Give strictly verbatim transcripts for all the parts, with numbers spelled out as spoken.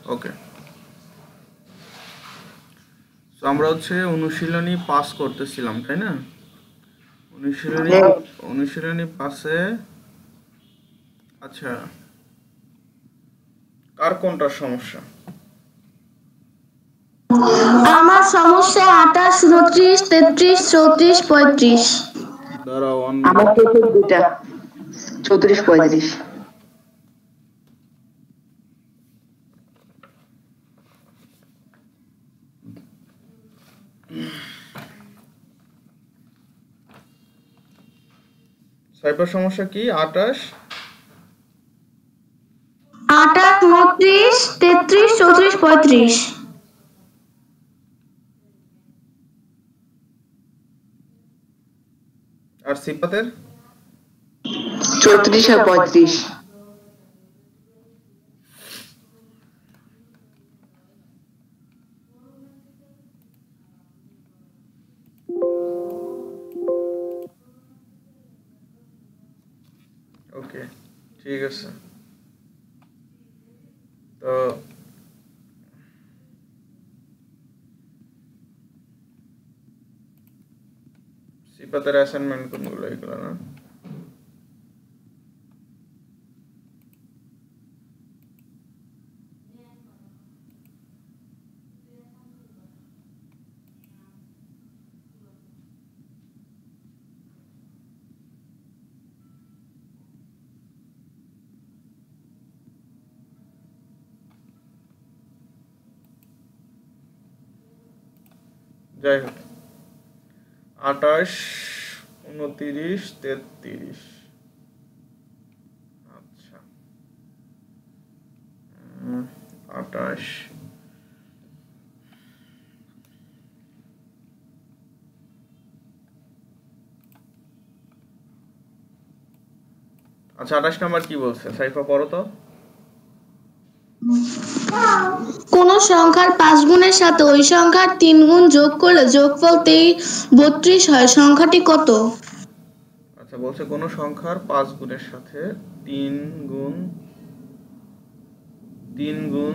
ওকে, তো আমরা হচ্ছে অনুশীলনী পাস করতেছিলাম, তাই না? অনুশীলনী অনুশীলনী পাসে আচ্ছা, কার কোনটা সমস্যা? আমার সমস্যা আঠাশ, উনত্রিশ, তেত্রিশ, চৌত্রিশ, পঁয়ত্রিশ। দাঁড়াও, আমার তো দুটা চৌত্রিশ, পঁয়ত্রিশ। সাইফার সমস্যা কি? আঠাশ আঠাশ, উনত্রিশ, তেত্রিশ, চৌত্রিশ, পঁয়ত্রিশ। আর সিফাতের চৌত্রিশ আর পঁয়ত্রিশ। ওকে, ঠিক আছে। তো সিফাতের অ্যাসাইনমেন্ট কোনগুলো? এগুলো না? যাই হোক, আঠাশ, উনত্রিশ, তেত্রিশ। আচ্ছা, আঠাশ, আচ্ছা আঠাশ নাম্বার কি বলছে? সাইফা পড়ো তো। কোন সংখ্যার পাঁচ গুণের সাথে ওই সংখ্যার তিন গুণ যোগ করলে যোগফল বত্রিশ হয়, সংখ্যাটি কত? আচ্ছা, বলছে কোন সংখ্যার পাঁচ গুণের সাথে তিন গুণ তিন গুণ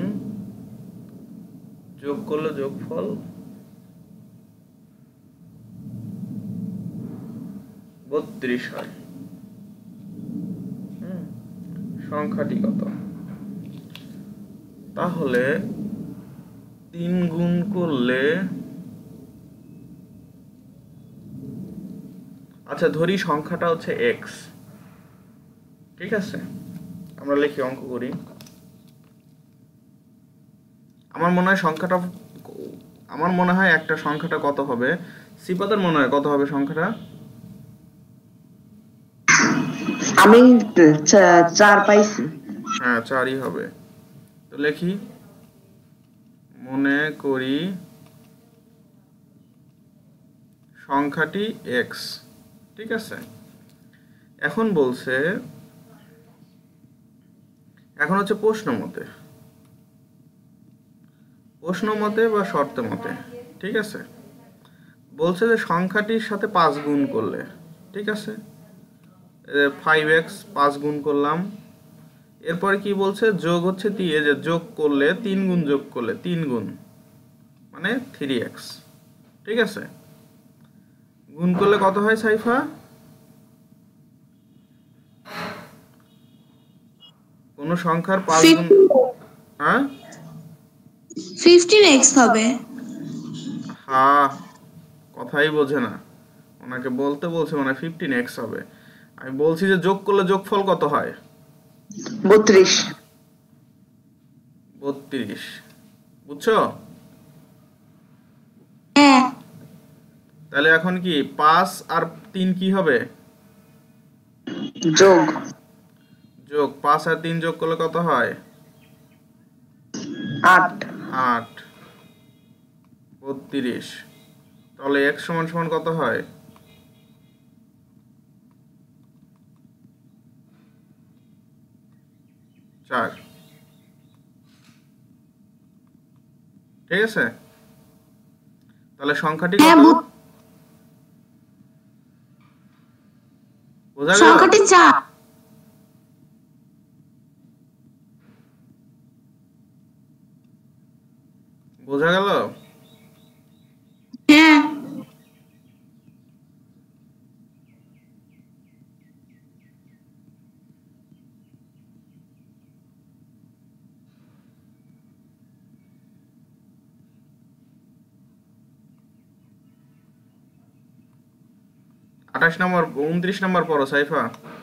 যোগ করলে যোগফল বত্রিশ হয়। সংখ্যাটি কত? তাহলে তিন গুণ করলে, আচ্ছা ধরি সংখ্যাটা হচ্ছে এক্স, ঠিক আছে? আমরা লিখি, অঙ্ক করি। আমার মনে হয় সংখ্যাটা আমার মনে হয় একটা সংখ্যাটা কত হবে? সিফাতের মনে হয় কত হবে সংখ্যাটা? আমি চার পাইছি। হ্যাঁ, চারই হবে। তো লিখি, মনে করি সংখ্যাটি এক্স, ঠিক আছে? এখন বলছে, এখন হচ্ছে প্রশ্ন মতে প্রশ্ন মতে বা শর্ত মতে, ঠিক আছে? বলছে যে সংখ্যাটির সাথে পাঁচ গুণ করলে, ঠিক আছে, ফাইভ এক্স পাঁচ গুণ করলাম। এরপরে কি বলছে? যোগ হচ্ছে যে যোগ করলে তিন গুণ যোগ করলে তিন গুণ মানে থ্রি এক্স, ঠিক আছে? গুণ করলে কত হয় সাইফা? কোন সংখ্যার পাঁচ গুণ, হ্যাঁ ফিফটিন এক্স হবে। হ্যাঁ, কথাই বোঝে না, ওনাকে বলতে বলছে মানে ফিফটিন এক্স হবে। আমি বলছি যে যোগ করলে যোগফল কত হয়? বত্রিশ। বত্রিশ, বুঝছো? হ্যাঁ। তাহলে এখন কি পাঁচ আর তিন কি হবে? যোগ। যোগ, পাঁচ আর তিন যোগ করলে কত হয়? আট। আট, বত্রিশ। তাহলে এক্স সমান সমান কত হয়? চার, ঠিক আছে? তাহলে সংখ্যাটি কত? বোঝা গেল? সংখ্যাটি চার। বোঝা গেল? হ্যাঁ। আঠাশ নম্বর উনত্রিশ নম্বর পড়ো সাইফা।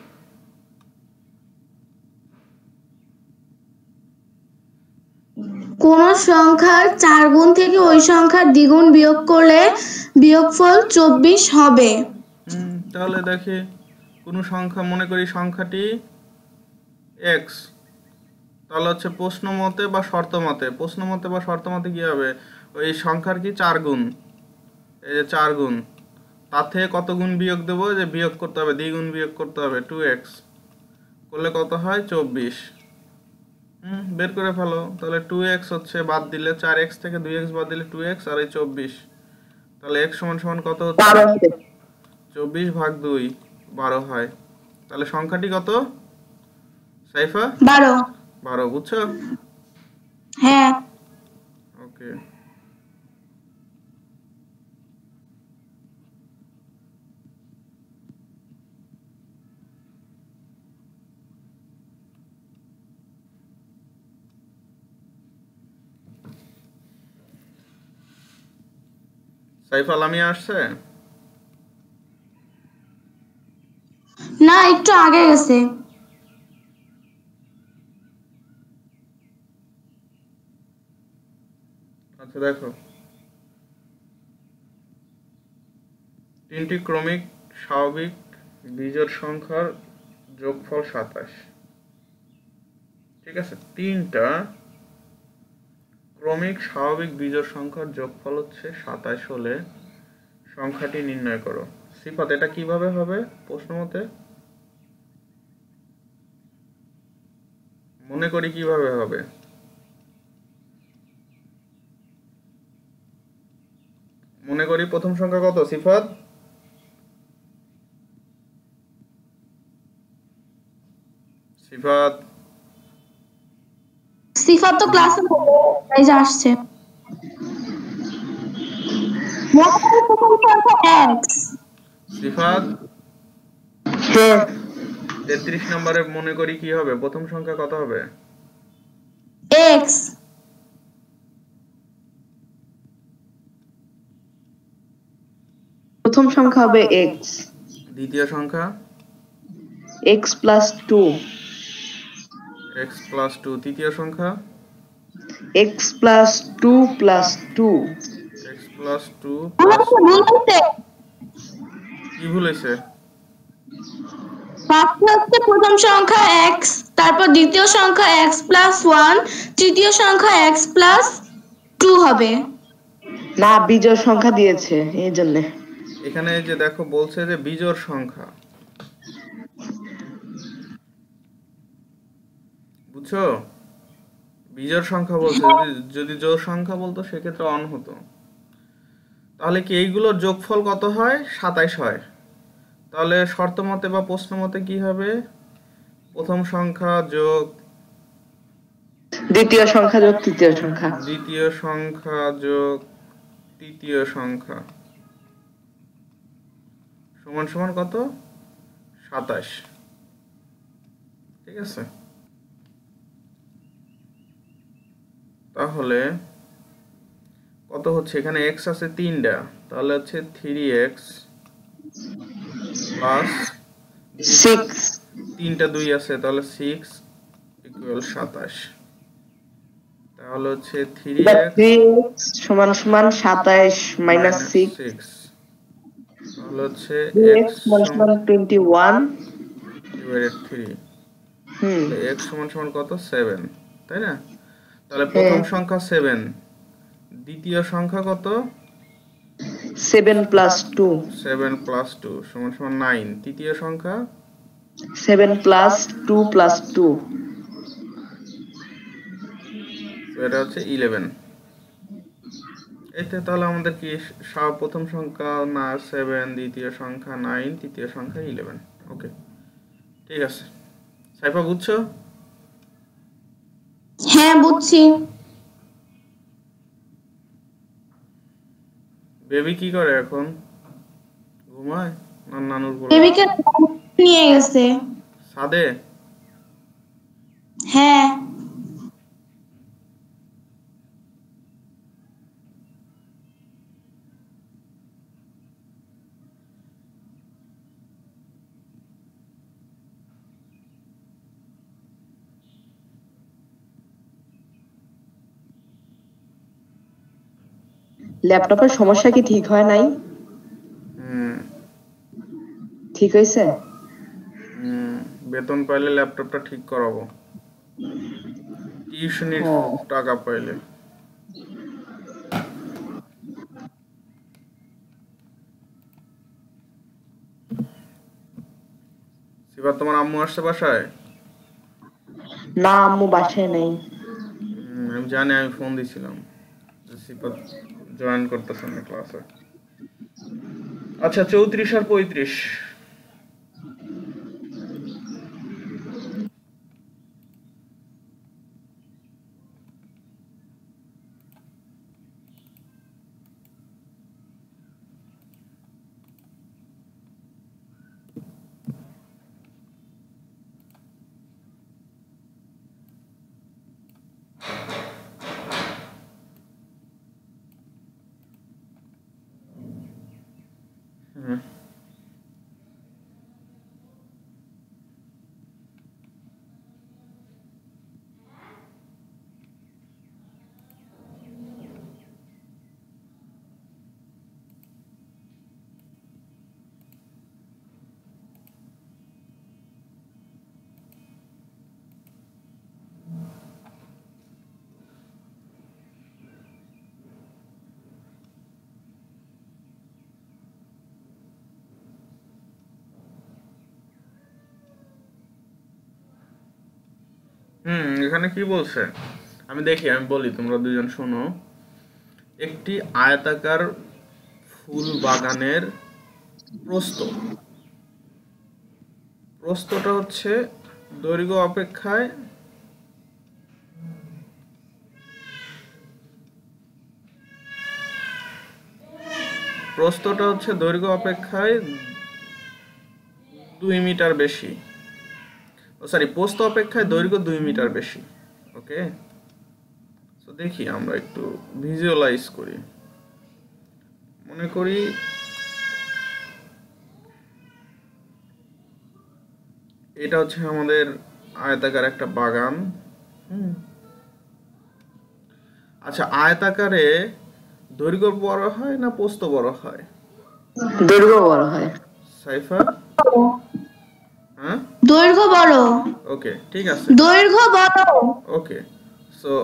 কোন সংখ্যার চার গুণ থেকে ওই সংখ্যার দ্বিগুণ বিয়োগ করলে বিয়োগফল চব্বিশ হবে। হুম তাহলে দেখি কোন সংখ্যা, মনে করি সংখ্যাটি এক্স, তাহলে হচ্ছে প্রশ্ন মতে বা শর্ত মতে, প্রশ্ন মতে বা শর্ত মতে কি হবে, ওই সংখ্যার কি চার গুণ, এই যে চার গুণ, তার থেকে কত গুণ বিয়োগ দেবো, যে বিয়োগ করতে হবে, দ্বিগুণ বিয়োগ করতে হবে, টু এক্স করলে কত হয়, চব্বিশ। হুম বের করে ফেলো। তাহলে টু এক্স হচ্ছে বাদ দিলে, চার এক্স থেকে দুই এক্স বাদ দিলে টু এক্স আর এই চব্বিশ, তাহলে এক্স সমান সমান কত হচ্ছে, বারো হবে। চব্বিশ ভাগ দুই, বারো হয়। তাহলে সংখ্যাটি কত সাইফা? বারো। বারো। বুঝছো? হ্যাঁ। ওকে। সাইফা লামিয়া আসছে? না, একটু আগে গেছে। আচ্ছা দেখো, তিনটি ক্রমিক স্বাভাবিক বিজোড় সংখ্যার যোগফল সাতাশ। ঠিক আছে, তিনটা ক্রমিক স্বাভাবিক বিজোড় সংখ্যার যোগফল হচ্ছে সাতাশ হলে সংখ্যাটি নির্ণয় করো। সিফাত এটা কিভাবে হবে প্রশ্ন মতে? মনে করি কিভাবে হবে? মনে করি প্রথম সংখ্যা কত সিফাত? সিফাত সিফাত তো ক্লাসে এই যে আসছে। সিফাত হ্যাঁ, তেত্রিশ নম্বরে মনে করি কি হবে, প্রথম সংখ্যা কত হবে? এক্স। প্রথম সংখ্যা হবে এক্স। দ্বিতীয় সংখ্যা x plus two. X plus two. তৃতীয় সংখ্যা x plus two plus two. X plus two plus কি ভুলেছে? প্রথম সংখ্যা এক্স, তারপর দ্বিতীয় সংখ্যা এক্স প্লাস ওয়ান, তৃতীয় সংখ্যা এক্স প্লাস টু হবে। না, বিজোড় সংখ্যা দিয়েছে এই জন্য। এখানে যে দেখো বলছে যে বিজোড় সংখ্যা, বুঝছো? বিজোড় সংখ্যা বলছে, যদি যদি জোড় সংখ্যা বলতো সেক্ষেত্রে অন হতো। তাহলে কি এইগুলোর যোগফল কত হয়, সাতাইশ হয়। তাহলে শর্ত মতে বা প্রশ্ন মতে কি হবে, প্রথম সংখ্যা যোগ দ্বিতীয় সংখ্যা যোগ তৃতীয় সংখ্যা। দ্বিতীয় সংখ্যা যোগ তৃতীয় সংখ্যা সমান সমান কত, সাতাশ। ঠিক আছে, তাহলে কত হচ্ছে, এখানে এক্স আছে তিনটা, তাহলে হচ্ছে থ্রি এক্স প্লাস সিক্স। তিনটা দুই আছে, তাহলে সিক্স ইকুয়াল সাতাশ। তাহলে হচ্ছে থ্রি এক্স সমান সমান সাতাইশ মাইনাস সিক্স। সিক্স, তাহলে হচ্ছে এক্স সমান সমান টোয়েন্টি ওয়ান ডিভাইডেড থ্রি। হুম তাহলে এক্স সমান সমান কত, সেভেন, তাই না? তাহলে প্রথম সংখ্যা সেভেন, দ্বিতীয় সংখ্যা কত, seven plus two. Seven plus two সমান সমান নাইন। তৃতীয় সংখ্যা seven plus two plus two, এটা হচ্ছে ইলেভেন। এতে তাহলে আমাদের কি সব প্রথম সংখ্যা না সেভেন, দ্বিতীয় সংখ্যা নাইন, তৃতীয় সংখ্যা ইলেভেন। ওকে, ঠিক আছে। সাইফা বুঝছো? হ্যাঁ বুঝছি। বেবি কি করে এখন? ঘুমায় না নানুর কোলে? বেবিকে নিয়ে গেছে। ছাদে? হ্যাঁ। ল্যাপটপের সমস্যা কি ঠিক হয় নাই? হুম ঠিক হয়েছে? হুম বেতন পাইলে ল্যাপটপটা ঠিক করাবো, টিউশনির ও টাকা পাইলে। এবার তোমার আম্মু আসছে বাসায়? না, আম্মু বাসায় নেই। হুম, আমি জানি, আমি ফোন দিছিলাম যে সিফাত জয়েন করতেছে না ক্লাসে। আচ্ছা, চৌত্রিশ আর পঁয়ত্রিশ। হুম হুম এখানে কি বলছে আমি দেখি, আমি বলি, তোমরা দুজন শোনো। একটি আয়তাকার ফুল বাগানের প্রস্থ, প্রস্থটা হচ্ছে দৈর্ঘ্য অপেক্ষায় প্রস্থটা হচ্ছে দৈর্ঘ্য অপেক্ষায় দুই মিটার বেশি। ও সরি, প্রস্থ অপেক্ষায় দৈর্ঘ্য দুই মিটার বেশি। ওকে, তো দেখি আমরা একটু ভিজুয়ালাইজ করি। মনে করি এটা হচ্ছে আমাদের আয়তাকার একটা বাগান। হুম আচ্ছা, আয়তাকারে দৈর্ঘ্য বড় হয় না প্রস্থ বড় হয়? দৈর্ঘ্য বড় হয়। সাইফা? হ্যাঁ, দৈর্ঘ্য বড়। ওকে, ঠিক আছে, দৈর্ঘ্য বড়। ওকে। সো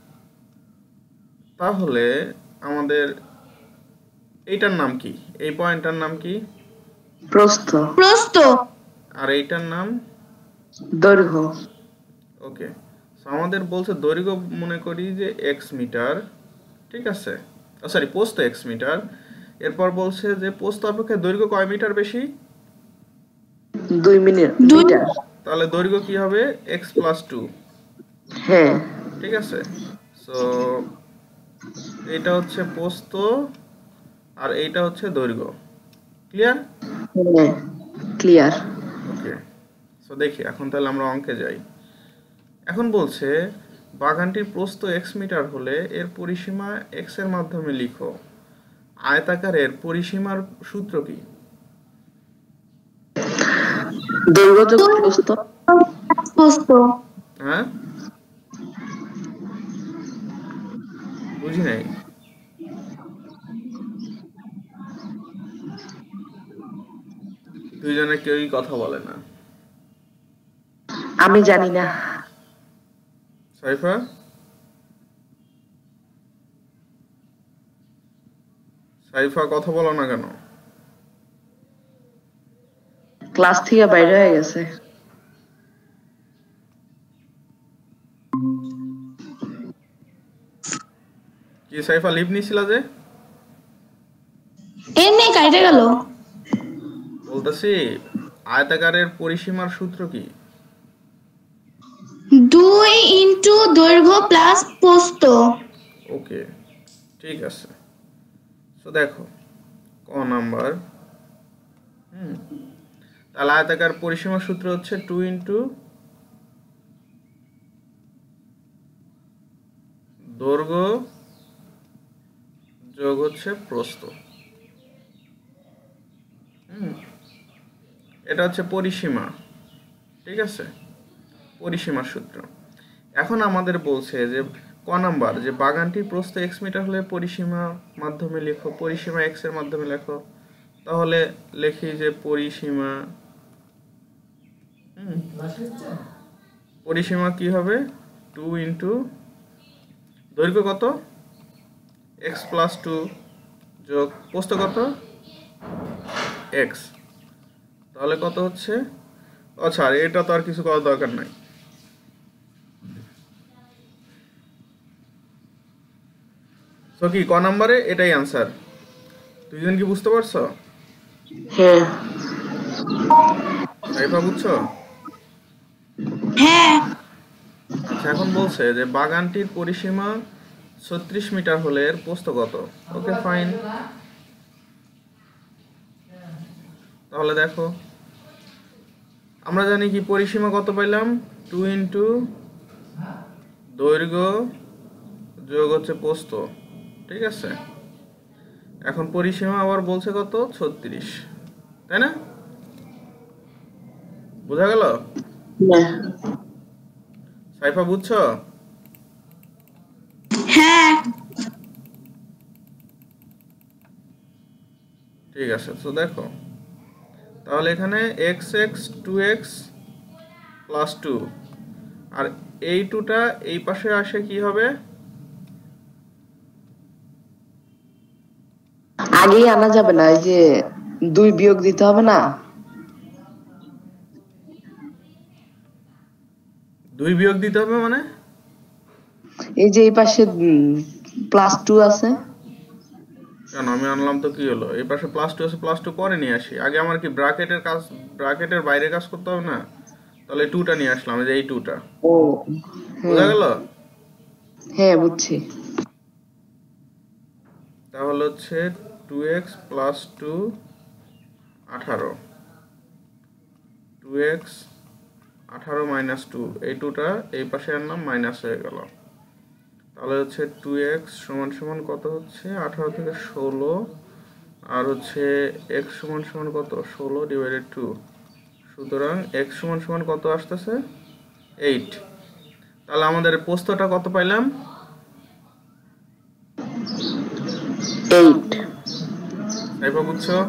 তাহলে আমাদের এইটার নাম কি? এই পয়েন্টটার নাম কি? প্রস্থ। প্রস্থ। আর এইটার নাম দৈর্ঘ্য। ওকে। সো আমাদের বলছে দৈর্ঘ্য মনে করি যে এক্স মিটার, ঠিক আছে, সরি প্রস্থ এক্স মিটার। এরপর বলছে যে প্রস্থ অপেক্ষা দৈর্ঘ্য কয় মিটার বেশি? দুই মিনিট দুই। মিটার। তাহলে দৈর্ঘ্য কি হবে? এক্স প্লাস টু, হ্যাঁ ঠিক আছে। সো এইটা হচ্ছে প্রস্থ আর এইটা হচ্ছে দৈর্ঘ্য। ক্লিয়ার? হ্যাঁ ক্লিয়ার। ওকে, সো দেখি এখন তাহলে আমরা অঙ্কে যাই। এখন বলছে বাগানটির প্রস্থ এক্স মিটার হলে এর পরিসীমা এক্স এর মাধ্যমে লিখো। আয়তাকারের পরিসীমার সূত্র কি? দৈর্ঘ্য যোগ প্রস্থ। প্রস্থ। হ্যাঁ, বুঝি নাই। দুইজনে কেউই কথা বলে না। আমি জানি না। সাইফা? সাইফা কথা বলো না কেন? ক্লাস থেকে বাইরে হয়ে গেছে। কি সাইফা, লিভ নিছিলা যে? এমনি কাটে গেল। বলতেছি আয়তাকারের পরিসীমার সূত্র কি? দুই ইন্টু দৈর্ঘ্য প্লাস প্রস্থ। ওকে, ঠিক আছে। তো দেখো ক নাম্বার। হুম তাহলে আয়তাকার পরিসীমার সূত্র হচ্ছে টু ইন্টু দৈর্ঘ্য যোগ হচ্ছে প্রস্থ। হুম এটা হচ্ছে পরিসীমা, ঠিক আছে, পরিসীমার সূত্র। এখন আমাদের বলছে যে ক নাম্বার যে বাগানটির প্রস্থ এক্স মিটার হলে পরিসীমা মাধ্যমে লেখো, পরিসীমা এক্স এর মাধ্যমে লেখো। তাহলে লিখি যে পরিসীমা, হুম পরিসীমা কি হবে, টু ইন্টু দৈর্ঘ্য কত এক্স প্লাস টু যোগ প্রস্থ কত এক্স, তাহলে কত হচ্ছে, আচ্ছা এটা তো আর কিছু করার দরকার নাই। তো কি ক নাম্বারে এটাই আনসার, দুইজন কি বুঝতে পারছো? হ্যাঁ সাইফা বুঝছো? হ্যাঁ। আচ্ছা এখন বলছে যে বাগানটির পরিসীমা ছত্রিশ মিটার হলে এর প্রস্থ কত। ওকে ফাইন, তাহলে দেখো আমরা জানি কি পরিসীমা কত পাইলাম, টু ইন্টু দৈর্ঘ্য যোগ হচ্ছে প্রস্থ, ঠিক আছে। এখন পরিসীমা আবার বলছে কত ছত্রিশ, তাই না? বোঝা গেল? হ্যাঁ সাইফা বুঝছো? হ্যাঁ। ঠিক আছে, তো দেখো তাহলে এখানে x x two x plus two, আর এই টুটা এই পাশে আসে কি হবে, আগেই আনা যাবে না, এই যে দুই বিয়োগ দিতে হবে না? দুই বিয়োগ দিতে হবে মানে? এই যে এই পাশে প্লাস টু আছে। কেন আমি আনলাম তো কি হলো, এই পাশে প্লাস টু আছে, প্লাস টু পরে নিয়ে আসি, আগে আমার কি ব্র্যাকেটের কাজ, ব্র্যাকেটের বাইরে কাজ করতে হবে না? তাহলে টুটা নিয়ে আসলাম, এই যে এই টুটা, ও বোঝা হ্যাঁ গেল? হ্যাঁ বুঝছি। তাহলে হচ্ছে টু এক্স প্লাস টু আঠারো, টু এক্স আঠারো মাইনাস টু, এই টুটা এই পাশে আনলাম, মাইনাস হয়ে গেল। তাহলে হচ্ছে টু এক্স সমান সমান কত হচ্ছে আঠারো থেকে ষোলো, আর হচ্ছে এক্স সমান সমান কত ষোলো ডিভাইডেড টু, সুতরাং এক্স সমান সমান কত আসতেছে এইট। তাহলে আমাদের প্রস্থটা কত পাইলাম, এইট। সাইফা বুঝছো?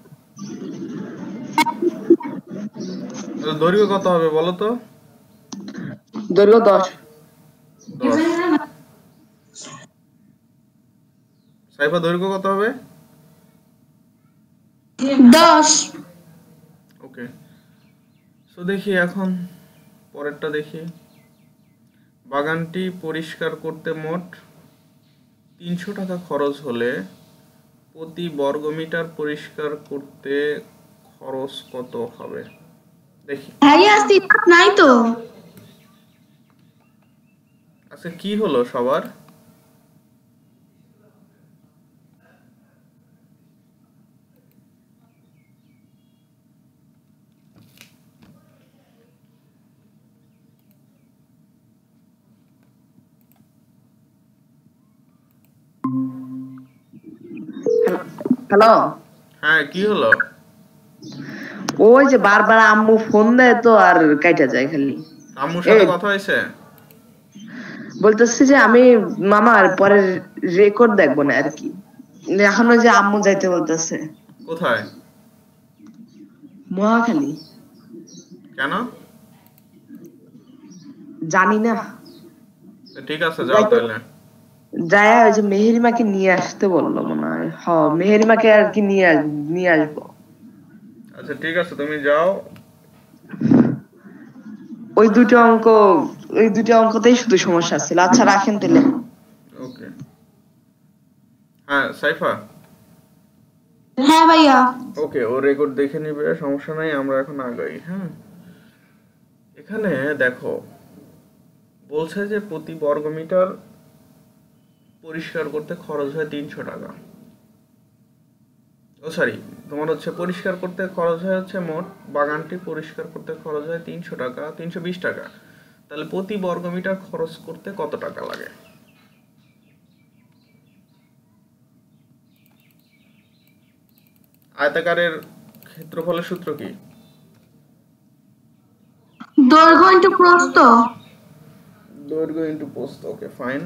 তাহলে দৈর্ঘ্য কত হবে বলো তো? দৈর্ঘ্য দশ। দশ। সাইফা দৈর্ঘ্য কত হবে? দশ। ওকে, সো দেখি এখন পরেরটা দেখি। বাগানটি পরিষ্কার করতে মোট তিনশো টাকা খরচ হলে প্রতি বর্গমিটার পরিষ্কার করতে খরচ কত হবে দেখি। ভাইয়া সিট নাই তো। আচ্ছা কি হলো সবার? হ্যালো, হ্যাঁ কি হলো? ওই যে বারবার আম্মু ফোন দেয় তো আর কাইটা যায় খালি। আম্মুর সাথে এই কথা হয়েছে? বলতেছি যে আমি মামার পরে রেকর্ড দেখবো না আর কি, এখন ওই যে আম্মু যাইতে বলতেছে কোথায়? মহাখালী। কেন? জানি না, তো ঠিক আছে যাও তাহলে। যায় ওই যে মেহেরিমাকে নিয়ে আসতে বললো মনে হয়। হ মেহেরিমাকে আর কি নিয়ে আস- নিয়ে আসবো। আচ্ছা ঠিক আছে তুমি যাও। ওই দুটো অঙ্ক, ওই দুটো অঙ্কতেই শুধু সমস্যা ছিল। আচ্ছা রাখেন তাহলে। ওকে, হ্যাঁ সাইফা। হ্যাঁ ভাইয়া। ওকে, ও রেকর্ড দেখে নিবে, সমস্যা নাই, আমরা এখন আগাই। হ্যাঁ এখানে দেখো বলছে যে প্রতি বর্গমিটার পরিষ্কার করতে খরচ হয় তিনশো টাকা। ও সরি, তোমার হচ্ছে পরিষ্কার করতে খরচ হয় হচ্ছে মোট, বাগানটি পরিষ্কার করতে খরচ হয় তিনশো টাকা, তিনশো বিশ টাকা। তাহলে প্রতি বর্গমিটার খরচ করতে কত টাকা লাগে? আয়তাকারের ক্ষেত্রফলের সূত্র কি? দৈর্ঘ্য ইন্টু প্রস্থ। দৈর্ঘ্য ইন্টু প্রস্থ। Okay fine.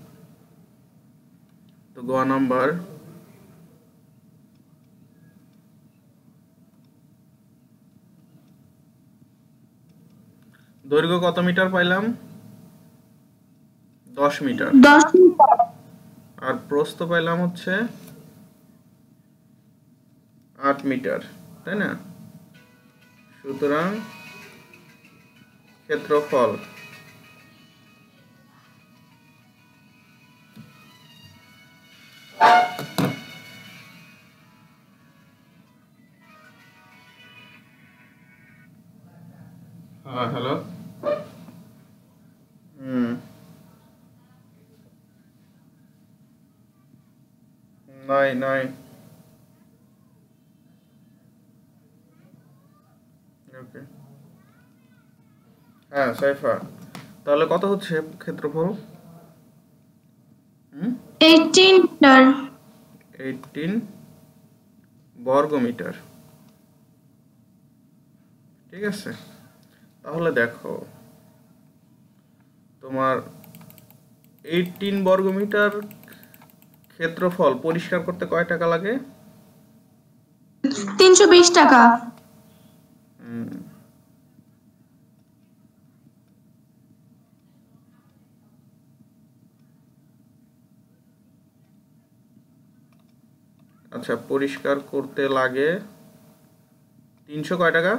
তো গ নাম্বার, দৈর্ঘ্য কত মিটার পাইলাম? দশ মিটার। দশ মিটার। আর প্রস্থ পাইলাম হচ্ছে আট মিটার, তাই না? সুতরাং ক্ষেত্রফল হ্যাঁ হ্যালো হুম নাই নাই ওকে হ্যাঁ সাইফা, তাহলে কত হচ্ছে ক্ষেত্রফল? হুম এইটিন মিটার। এইটিন বর্গমিটার। ঠিক আছে, তাহলে দেখো তোমার এইটিন বর্গমিটার ক্ষেত্রফল পরিষ্কার করতে কয় টাকা লাগে? তিনশো বিশ টাকা। হুম আচ্ছা, পরিষ্কার করতে লাগে তিনশো কয় টাকা?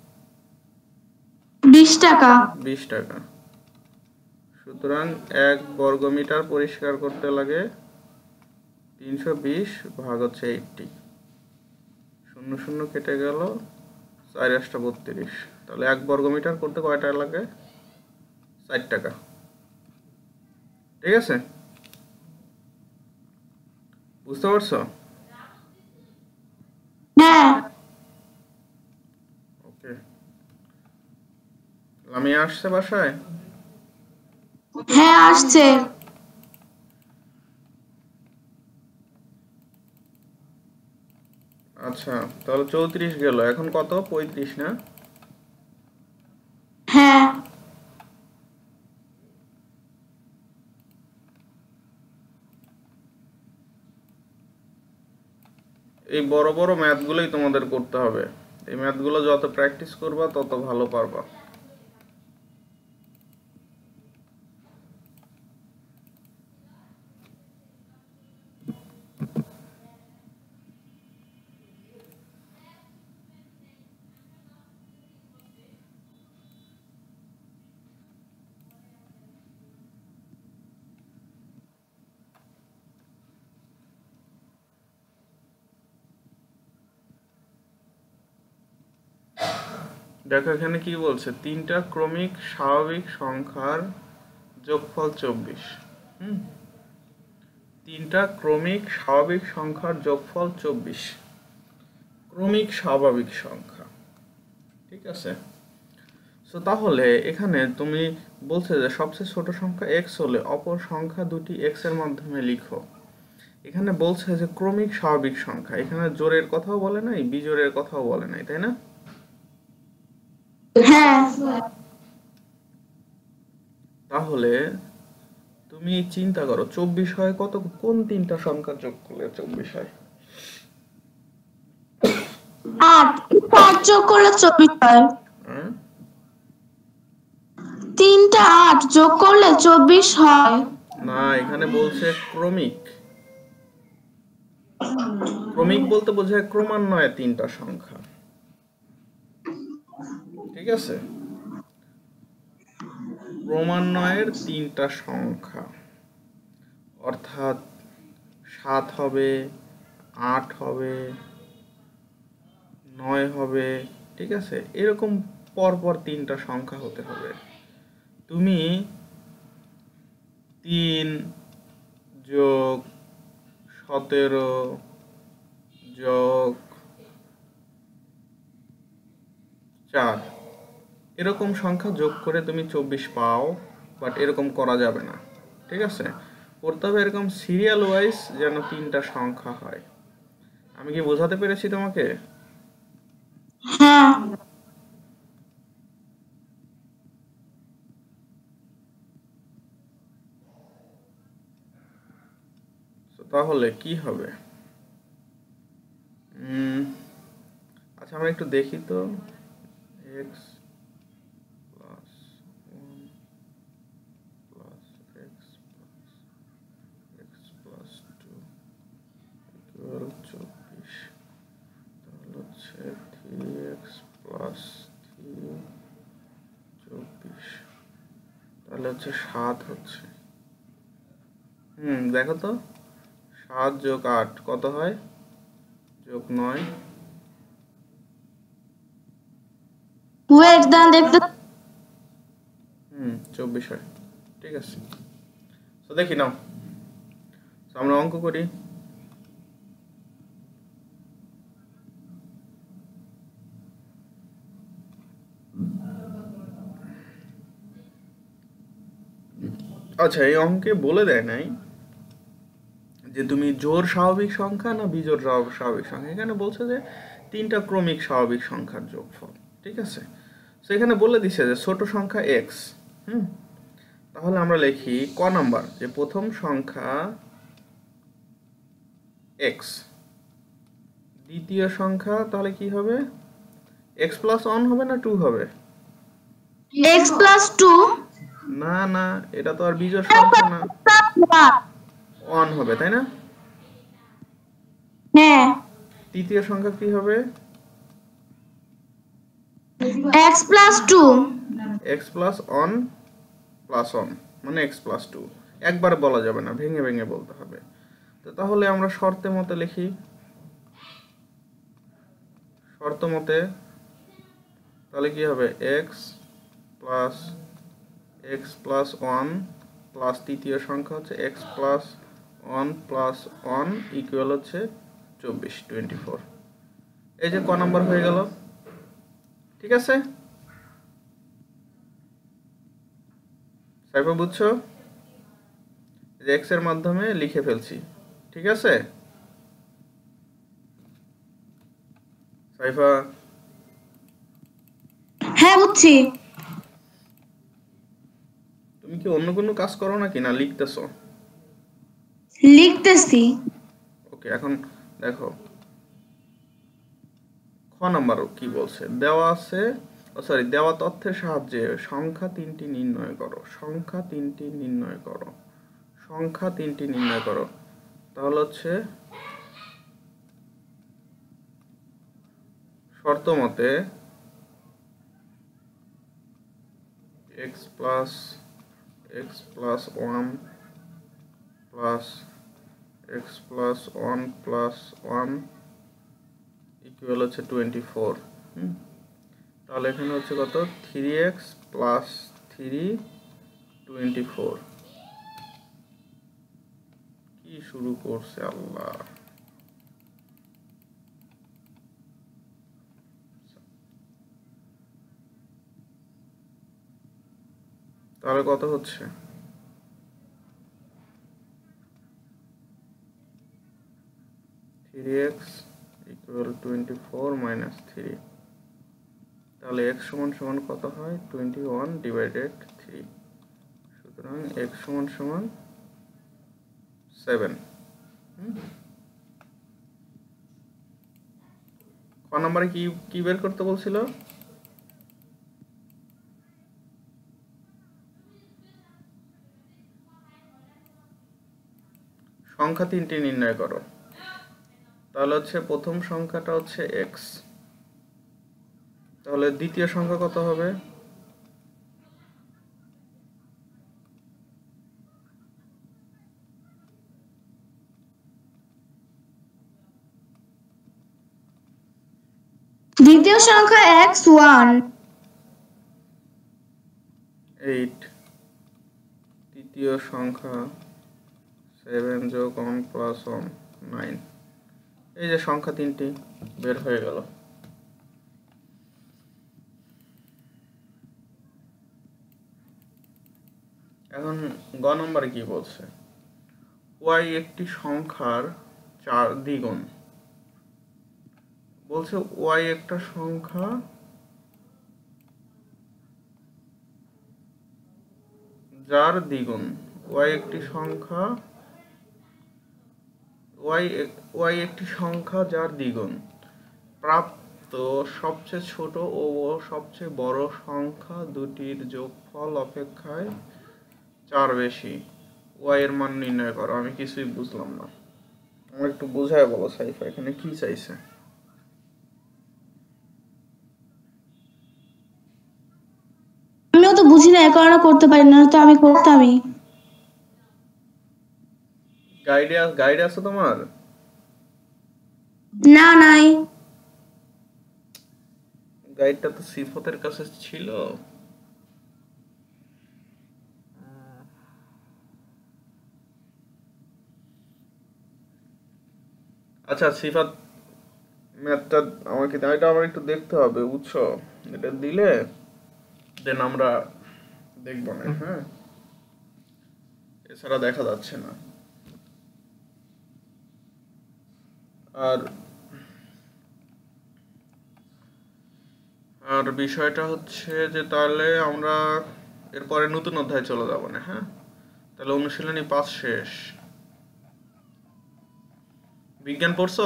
বিশ টাকা। বিশ টাকা। সুতরাং এক বর্গমিটার পরিষ্কার করতে লাগে তিনশো বিশ ভাগ হচ্ছে এইটটি, শূন্য শূন্য কেটে গেল, চার আটটা বত্রিশ। তাহলে এক বর্গমিটার করতে কয় টাকা লাগে? ষাট টাকা। ঠিক আছে, বুঝতে পারছো? হ্যাঁ। ওকে, লামিয়া আসছে বাসায়? হ্যাঁ আসছে। আচ্ছা, তাহলে চৌত্রিশ গেল, এখন কত? পঁয়ত্রিশ না? হ্যাঁ। এই বড় বড় ম্যাথগুলোই তোমাদের করতে হবে। এই ম্যাথগুলো যত প্র্যাকটিস করবা তত ভালো পারবা। দেখো এখানে কি বলছে, তিনটা ক্রমিক স্বাভাবিক সংখ্যার যোগফল চব্বিশ। হুম তিনটা ক্রমিক স্বাভাবিক সংখ্যার যোগফল চব্বিশ। ক্রমিক স্বাভাবিক সংখ্যা, ঠিক আছে। সো তাহলে এখানে তুমি বলছে যে সবচেয়ে ছোট সংখ্যা এক্স হলে অপর সংখ্যা দুটি এক্স এর মাধ্যমে লিখো। এখানে বলছে যে ক্রমিক স্বাভাবিক সংখ্যা, এখানে জোড়ের কথাও বলে নাই, বিজোড়ের কথাও বলে নাই, তাই না? হ্যাঁ। তাহলে তুমি চিন্তা করো চব্বিশ হয় কত, কোন তিনটা সংখ্যা যোগ করলে চব্বিশ হয়? আট। আট যোগ করলে চব্বিশ হয়। হ্যাঁ? তিনটা আট যোগ করলে চব্বিশ হয়। না, এখানে বলছে ক্রমিক। ক্রমিক বলতে বোঝায় ক্রমান্বয়ে তিনটা সংখ্যা। ঠিক আছে, ক্রমান্বয়ের তিনটা সংখ্যা, অর্থাৎ সাত হবে, আট হবে, নয় হবে। ঠিক আছে, এরকম পরপর তিনটা সংখ্যা হতে হবে। তুমি তিন যোগ সতেরো যোগ চার এরকম সংখ্যা যোগ করে তুমি চব্বিশ পাও, বাট এরকম করা যাবে না। ঠিক আছে, করতে হবে এরকম সিরিয়াল ওয়াইজ যেন তিনটা সংখ্যা হয়। আমি কি বোঝাতে পেরেছি তোমাকে? হ্যাঁ। তাহলে কি হবে? উম, আচ্ছা আমরা একটু দেখি তো। X plus one plus x plus x plus two equal চব্বিশ। তাহলে হচ্ছে থ্রি এক্স প্লাস থ্রি চব্বিশ, তাহলে হচ্ছে সাত হচ্ছে। হুম দেখো তো, সাত যোগ আট কত হয়? যোগ নয়। ওয়েট দাঁড়ান দেখতে। হুম চব্বিশ হয়। ঠিক আছে, তো দেখি নাও, তো আমরা অঙ্ক করি। আচ্ছা এই অঙ্কে বলে দেয় নাই যে তুমি জোড় স্বাভাবিক সংখ্যা না বিজোড় স্বাভ- স্বাভাবিক সংখ্যা। এখানে বলছে যে তিনটা ক্রমিক স্বাভাবিক সংখ্যার যোগফল। ঠিক আছে, তো এখানে বলে দিছে যে ছোট সংখ্যা এক্স। হুম, তাহলে আমরা লিখি ক নাম্বার যে প্রথম সংখ্যা এক্স, দ্বিতীয় সংখ্যা তাহলে কি হবে? এক্স প্লাস ওয়ান হবে না টু হবে? X plus two. না না, এটা তো আর বিজোড় সংখ্যা না, ওয়ান হবে তাই না? হ্যাঁ। তৃতীয় সংখ্যা কি হবে? X plus two. X plus one plus one মানে এক্স প্লাস টু। একবার বলা যাবে না, ভেঙে ভেঙে বলতে হবে। তো তাহলে আমরা শর্তে মতে লিখি। শর্ত মতে তাহলে কি হবে? X plus x plus one plus তৃতীয় সংখ্যা হচ্ছে x plus one plus one equal হচ্ছে চব্বিশ, টোয়েন্টি ফোর। এই যে ক নাম্বার হয়ে গেল। ঠিক আছে, সাইফা বুঝছো? যে এক্স এর মাধ্যমে লিখে ফেলছি। ঠিক আছে সাইফা? হ্যাঁ বুঝছি। তুমি কি অন্য কোনো কাজ করো নাকি না লিখতেছো? লিখতেছি। ওকে, এখন দেখো খ নাম্বার কি বলছে। দেওয়া আছে, সরি দেওয়া তথ্যের সাহায্যে সংখ্যা তিনটি নির্ণয় করো। সংখ্যা তিনটি নির্ণয় করো। সংখ্যা তিনটি নির্ণয় করো। তাহলে হচ্ছে শর্ত মতে x plus x plus one plus x plus one plus one equal হচ্ছে টোয়েন্টি ফোর। হুম, তাহলে এখানে হচ্ছে কত? Three x plus three twenty four. কি শুরু করছে আল্লাহ! তাহলে কত হচ্ছে? Three x equal twenty four minus three. তাহলে এক্স সমান সমান কত হয়? Twenty one divided three. সুতরাং এক্স সমান সমান সেভেন। ক নম্বরে কি কি বের করতে বলছিল? সংখ্যা তিনটি নির্ণয় করো। তাহলে হচ্ছে প্রথম সংখ্যাটা হচ্ছে এক্স, তাহলে দ্বিতীয় সংখ্যা কত হবে? দ্বিতীয় সংখ্যা এক্স ওয়ান। এইট। তৃতীয় সংখ্যা সেভেন যোগ ওয়ান প্লাস ওয়ান নাইন। এই যে সংখ্যা তিনটি বের হয়ে গেল। এখন গ নম্বরে কি বলছে, ওয়াই একটি সংখ্যার চার দ্বিগুণ। বলছে ওয়াই একটা সংখ্যা যার দ্বিগুণ। ওয়াই একটি সংখ্যা ওয়াই ওয়াই একটি সংখ্যা যার দ্বিগুণ। প্রাপ্ত সবচেয়ে ছোট ও সবচেয়ে বড় সংখ্যা দুটির যোগফল অপেক্ষায় চার বেশি। ওয়াই এর মান নির্ণয় করো। আমি কিছুই বুঝলাম না, আমার একটু বোঝায় বলো সাইফা এখানে কি চাইছে। আমিও তো বুঝি না, এ কারণে করতে পারি না, তো আমি করতামই। গাইডে গাইডে আছে তোমার? না, নাই। গাইডটা তো সিফতের কাছে ছিল। আচ্ছা সিফাত ম্যাথটা আমাকে এটা আমার একটু দেখতে হবে, বুঝছো? এটা দিলে দেন আমরা দেখবো না, হ্যাঁ, এছাড়া দেখা যাচ্ছে না। আর আর বিষয়টা হচ্ছে যে তাহলে আমরা এরপরে নতুন অধ্যায় চলে যাবো না, হ্যাঁ? তাহলে অনুশীলনী পাঁচ শেষ। বিজ্ঞান পড়ছো?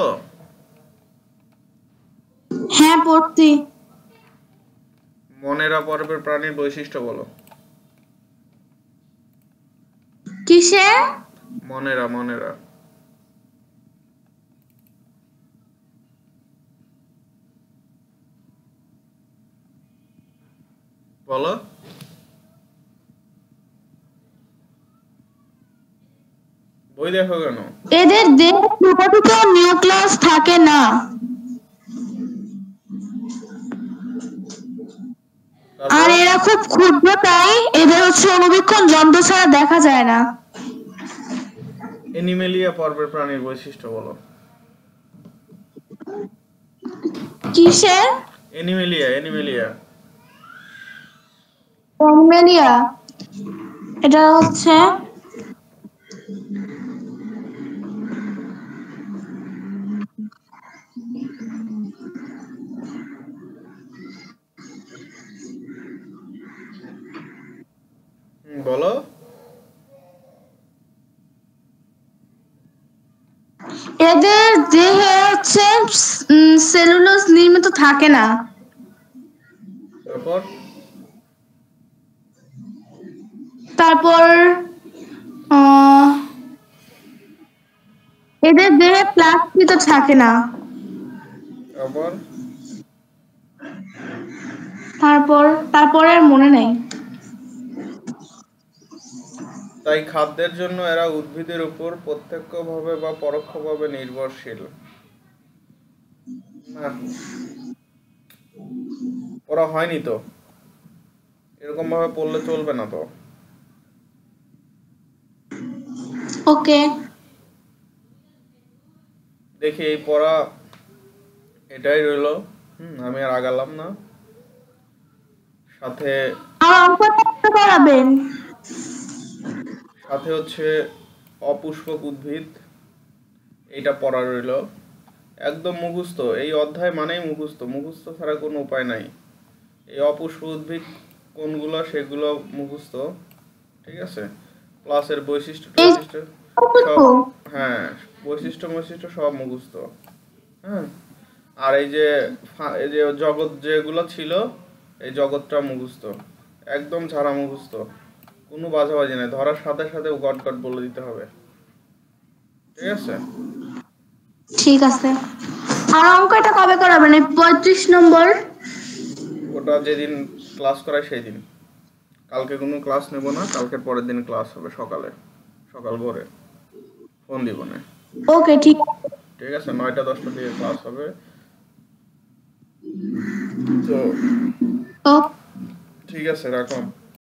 হ্যাঁ, পড়ছি। মনেরা পর্বের প্রাণীর বৈশিষ্ট্য বলো। কিসে? মনেরা মনেরা বলো। বই দেখো কেন? এদের দেহে প্রকৃত নিউক্লিয়াস থাকে না। আর এরা খুব ক্ষুদ্র, তাই এদের হচ্ছে অনুবীক্ষণ যন্ত্র ছাড়া দেখা যায় না। অ্যানিমেলিয়া পর্বের প্রাণীর বৈশিষ্ট্য বলো। কিসে? অ্যানিমেলিয়া অ্যানিমেলিয়া অ্যানিমেলিয়া এটা হচ্ছে বলো। এদের দেহে হচ্ছে সেলুলোজ নির্মিত থাকে না। তারপর তারপর আহ, এদের দেহে প্লাস্টিক থাকে না। তারপর তারপর তারপরে আর মনে নেই। তাই খাদ্যের জন্য এরা উদ্ভিদের উপর প্রত্যক্ষভাবে বা পরোক্ষভাবে নির্ভরশীল। না, ওরা হয়নি তো, এরকম ভাবে পড়লে চলবে না তো। ওকে, দেখি এই পড়া এটাই রইলো। হুম, আমি আর আগালাম না। সাথে আর অঙ্ক করতে পারবেন। সাথে হচ্ছে অপুষ্পক উদ্ভিদ, এইটা পড়া রইলো। একদম মুখস্থ, এই অধ্যায় মানেই মুখস্থ, মুখস্থ ছাড়া কোনো উপায় নাই। এই অপুষ্পক উদ্ভিদ কোনগুলো সেগুলো মুখস্থ, ঠিক আছে? প্লাসের বৈশিষ্ট্য বৈশিষ্ট্য সব, হ্যাঁ, বৈশিষ্ট্য বৈশিষ্ট্য সব মুখস্থ, হ্যাঁ। আর এই যে ফা- এই যে জগৎ যেগুলো ছিল, এই জগৎটা মুখস্থ, একদম ঝাড়া মুখস্থ, কোনো বাঝাবাঝি নাই, ধরার সাথে সাথে গট গট বলে দিতে হবে, ঠিক আছে? ঠিক আছে। আর অঙ্কটা কবে করাবেন? এই পঁয়ত্রিশ নম্বর? ওটা যেদিন ক্লাস করায় সেই দিন। কালকে কোনো ক্লাস নেব না, কালকের পরের দিন ক্লাস হবে সকালে, সকাল ভোরে ফোন দিব না, ওকে, ঠিক আছে। ঠিক আছে? নয়টা দশটার দিকে ক্লাস হবে। তো ও ঠিক আছে, রাখো।